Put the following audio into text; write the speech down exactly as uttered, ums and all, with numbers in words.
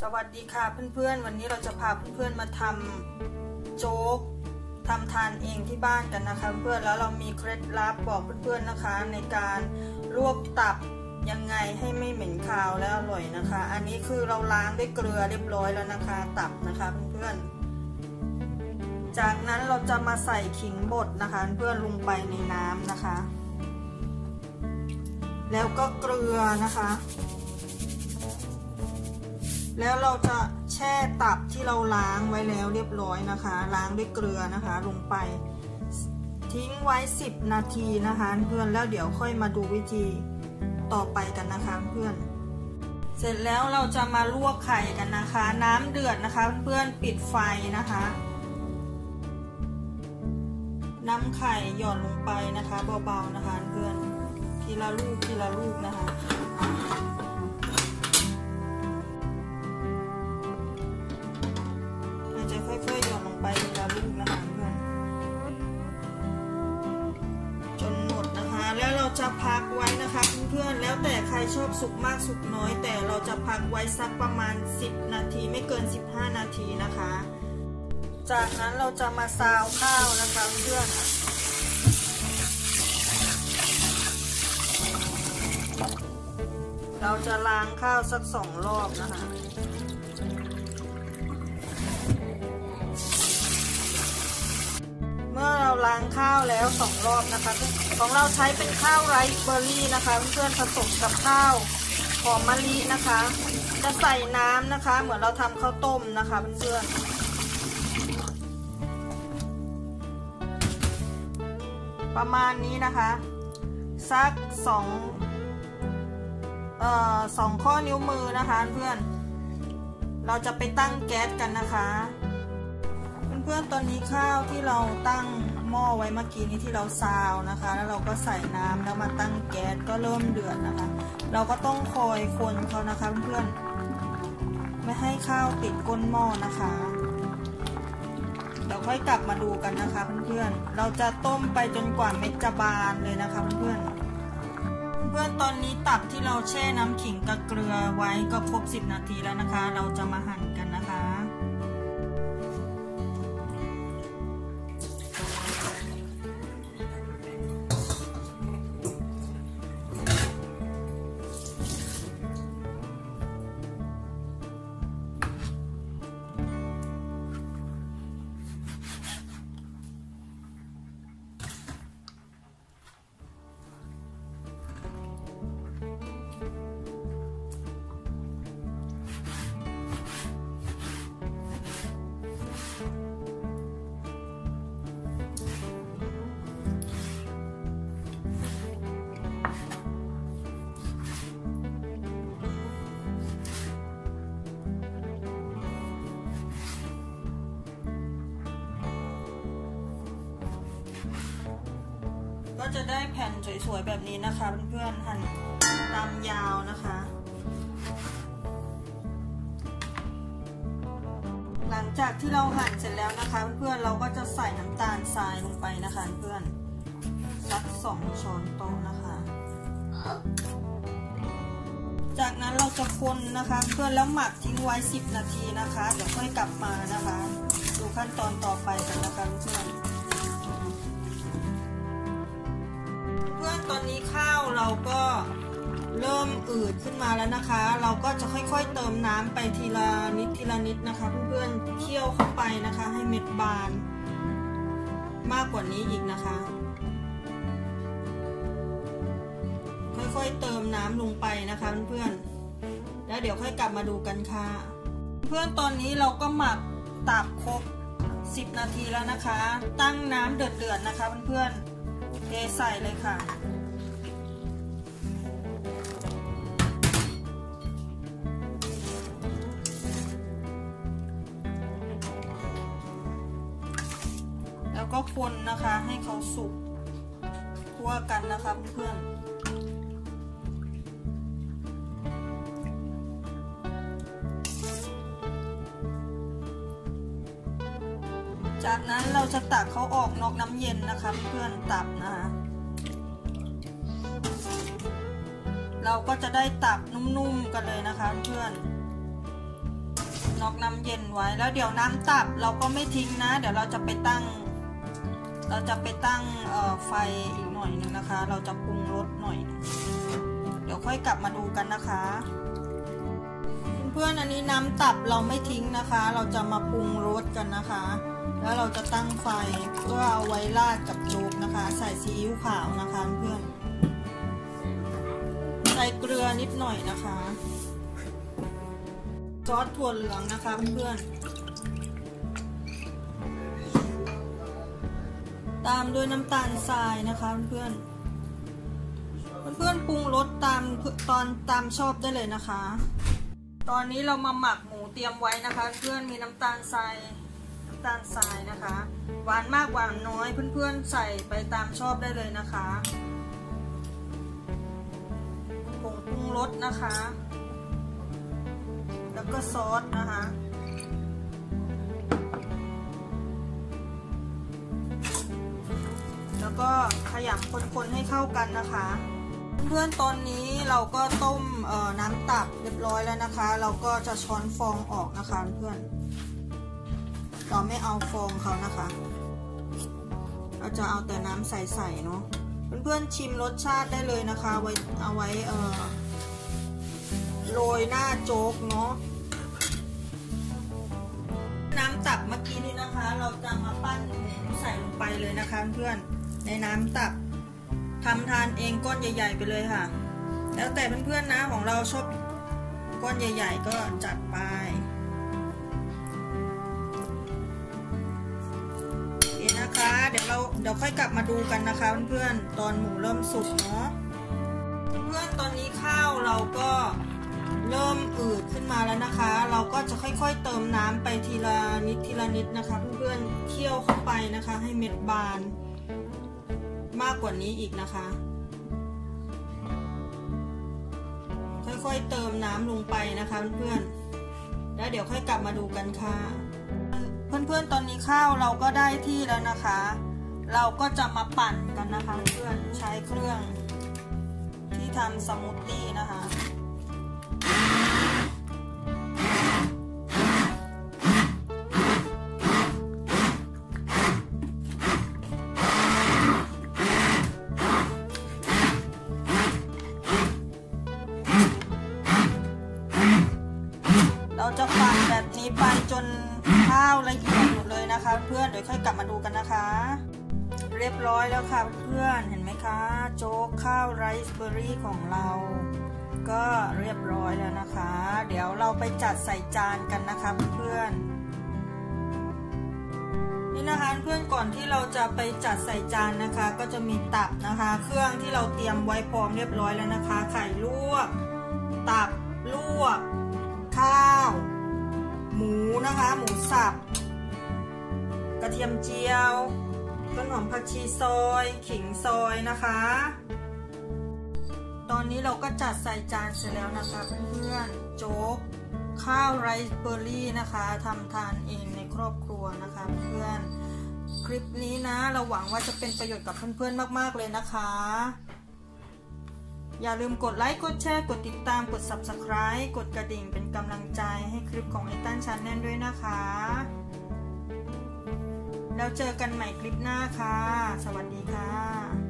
สวัสดีค่ะเพื่อนๆวันนี้เราจะพาเพื่อนๆมาทำโจ๊กทำทานเองที่บ้านกันนะคะเพื่อนแล้วเรามีเคล็ดลับบอกเพื่อนๆนะคะในการลวกตับยังไงให้ไม่เหม็นคาวและอร่อยนะคะอันนี้คือเราล้างด้วยเกลือเรียบร้อยแล้วนะคะตับนะคะเพื่อนๆจากนั้นเราจะมาใส่ขิงบดนะคะเพื่อนลงไปในน้ำนะคะแล้วก็เกลือนะคะแล้วเราจะแช่ตับที่เราล้างไว้แล้วเรียบร้อยนะคะล้างด้วยเกลือนะคะลงไปทิ้งไว้สิบนาทีนะคะเพื่อนแล้วเดี๋ยวค่อยมาดูวิธีต่อไปกันนะคะเพื่อนเสร็จแล้วเราจะมาลวกไข่กันนะคะน้ำเดือดนะคะเพื่อนปิดไฟนะคะน้ำไข่หย่อนลงไปนะคะเบาๆนะคะเพื่อนทีละลูกทีละลูกนะคะจะค่อยๆหย่อนลงไปทีละลูกนะคะเพื่อนจนหมดนะคะแล้วเราจะพักไว้นะคะเพื่อนๆแล้วแต่ใครชอบสุกมากสุกน้อยแต่เราจะพักไว้สักประมาณสิบนาทีไม่เกินสิบห้านาทีนะคะจากนั้นเราจะมาซาวข้าวนะคะเพื่อนเราจะล้างข้าวสักสองรอบนะคะเมื่อเราล้างข้าวแล้วสองรอบนะคะของเราใช้เป็นข้าวไรซ์เบอร์รี่นะคะเพื่อนผสมกับข้าวหอมมะลินะคะจะใส่น้ำนะคะเหมือนเราทำข้าวต้มนะคะเพื่อนประมาณนี้นะคะสักสองเอ่อสองข้อนิ้วมือนะคะเพื่อนเราจะไปตั้งแก๊สกันนะคะเพื่อนๆตอนนี้ข้าวที่เราตั้งหม้อไว้เมื่อกี้นี้ที่เราซาวนะคะแล้วเราก็ใส่น้ำแล้วมาตั้งแก๊สก็เริ่มเดือดนะคะเราก็ต้องคอยคนเขานะคะเพื่อนๆไม่ให้ข้าวติดก้นหม้อนะคะเราค่อยกลับมาดูกันนะคะเพื่อนๆเราจะต้มไปจนกว่าเม็ดจะบานเลยนะคะเพื่อนๆเพื่อนตอนนี้ตับที่เราแช่น้ำขิงกับเกลือไว้ก็ครบสิบนาทีแล้วนะคะเราจะมาหั่นกันนะคะก็จะได้แผ่นสวยๆแบบนี้นะคะเพื่อนๆหั่นตามยาวนะคะหลังจากที่เราหั่นเสร็จแล้วนะคะเพื่อนๆเราก็จะใส่น้ำตาลทรายลงไปนะคะเพื่อนสักสองช้อนโต๊ะนะคะจากนั้นเราจะคนนะคะเพื่อนแล้วหมักทิ้งไว้สิบนาทีนะคะเดี๋ยวค่อยกลับมานะคะดูขั้นตอนต่อไปกันนะคะเพื่อนเพื่อนตอนนี้ข้าวเราก็เริ่มอืดขึ้นมาแล้วนะคะเราก็จะค่อยๆเติมน้ำไปทีละนิดทีละนิดนะคะเพื่อนๆเคี่ยวเข้าไปนะคะให้เม็ดบานมากกว่านี้อีกนะคะค่อยๆเติมน้ำลงไปนะคะเพื่อนๆแล้วเดี๋ยวค่อยกลับมาดูกันค่ะเพื่อนตอนนี้เราก็หมักตับครบสิบนาทีแล้วนะคะตั้งน้ำเดือดๆนะคะเพื่อนๆเทใส่เลยค่ะแล้วก็คนนะคะให้เขาสุกคั่วกันนะคะเพื่อนจากนั้นเราจะตักเขาออกนอกน้ำเย็นนะคะเพื่อนตับนะคะ เราก็จะได้ตับนุ่มๆกันเลยนะคะเพื่อนน็อกน้ำเย็นไว้แล้วเดี๋ยวน้ำตับเราก็ไม่ทิ้งนะเดี๋ยวเราจะไปตั้งเราจะไปตั้งเอ่อไฟอีกหน่อยนึงนะคะเราจะปรุงรสหน่อยเดี๋ยวค่อยกลับมาดูกันนะคะเพื่อนอันนี้น้ำตับเราไม่ทิ้งนะคะเราจะมาปรุงรสกันนะคะแล้วเราจะตั้งไฟเพื่อเอาไว้ราดกับโจ๊กนะคะใส่ซีอิ๊วขาวนะคะเพื่อนใส่เกลือนิดหน่อยนะคะซอสถั่วเหลืองนะคะเพื่อนตามด้วยน้ำตาลทรายนะคะเพื่อนเพื่อนปรุงรสตามตอนตามชอบได้เลยนะคะตอนนี้เรามาหมักหมูเตรียมไว้นะคะเพื่อนมีน้ำตาลทรายน้ำตาลทรายนะคะหวานมากหวานน้อยเพื่อนๆใส่ไปตามชอบได้เลยนะคะผงปรุงรสนะคะแล้วก็ซอสนะคะแล้วก็ขยำคนๆให้เข้ากันนะคะเพื่อนๆตอนนี้เราก็ต้มเอ่อน้ำตับเรียบร้อยแล้วนะคะเราก็จะช้อนฟองออกนะคะเพื่อนเราไม่เอาฟองเขานะคะเราจะเอาแต่น้ำใสๆเนาะเพื่อนๆชิมรสชาติได้เลยนะคะไว้เอาไว้เอ่อโรยหน้าโจ๊กเนาะน้ำตับเมื่อกี้นี้นะคะเราจะมาปั้นหมูใส่ลงไปเลยนะคะเพื่อนในน้ำตับทำทานเองก้อนใหญ่ๆไปเลยค่ะแล้วแต่เพื่อนๆนะของเราชอบก้อนใหญ่ๆก็จัดไปโอเคนะคะเดี๋ยวเราเดี๋ยวค่อยกลับมาดูกันนะคะเพื่อนๆตอนหมูเริ่มสุกเนาะเพื่อนตอนนี้ข้าวเราก็เริ่มอืดขึ้นมาแล้วนะคะเราก็จะค่อยๆเติมน้ำไปทีละนิดทีละนิดนะคะเพื่อนๆเคี่ยวเข้าไปนะคะให้เม็ดบานมากกว่านี้อีกนะคะค่อยๆเติมน้ำลงไปนะคะเพื่อนๆแล้วเดี๋ยวค่อยกลับมาดูกันค่ะเพื่อนๆตอนนี้ข้าวเราก็ได้ที่แล้วนะคะเราก็จะมาปั่นกันนะคะเพื่อนใช้เครื่องที่ทำสมูทตี้นะคะเราจะปั่นแบบนี้ไปจนข้าวละเอียดหมดเลยนะคะเพื่อนเดี๋ยวค่อยกลับมาดูกันนะคะเรียบร้อยแล้วค่ะเพื่อนเห็นไหมคะโจ๊กข้าวไรซ์เบอร์รี่ของเราก็เรียบร้อยแล้วนะคะเดี๋ยวเราไปจัดใส่จานกันนะคะเพื่อนนี่นะคะเพื่อนก่อนที่เราจะไปจัดใส่จานนะคะก็จะมีตับนะคะเครื่องที่เราเตรียมไว้พร้อมเรียบร้อยแล้วนะคะไข่ลวกตับลวกข้าวหมูนะคะหมูสับกระเทียมเจียวต้นหอมผักชีซอยขิงซอยนะคะตอนนี้เราก็จัดใส่จานเสร็จแล้วนะคะเพื่อนๆโจ๊กข้าวไรซ์เบอร์รี่นะคะทำทานเองในครอบครัวนะคะเพื่อนคลิปนี้นะเราหวังว่าจะเป็นประโยชน์กับเพื่อนๆมากๆเลยนะคะอย่าลืมกดไลค์กดแชร์กดติดตามกด ซับสไครบ์ กดกระดิ่งเป็นกำลังใจให้คลิปของไอตันชาแนลด้วยนะคะแล้วเจอกันใหม่คลิปหน้าค่ะสวัสดีค่ะ